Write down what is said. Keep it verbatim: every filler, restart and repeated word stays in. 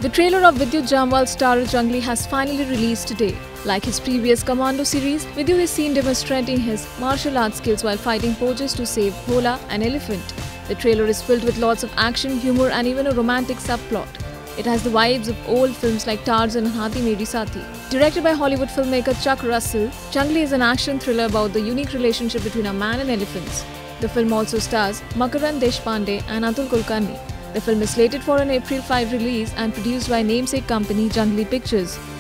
The trailer of Vidyut Jammwal star Junglee has finally released today. Like his previous Commando series, Vidyut is seen demonstrating his martial arts skills while fighting poachers to save Bhola, an elephant. The trailer is filled with lots of action, humor and even a romantic subplot. It has the vibes of old films like Tarzan and Hathi Meri Saathi. Directed by Hollywood filmmaker Chuck Russell, Junglee is an action thriller about the unique relationship between a man and elephants. The film also stars Makaran Deshpande and Atul Kulkarni. The film is slated for an April fifth release and produced by namesake company Junglee Pictures.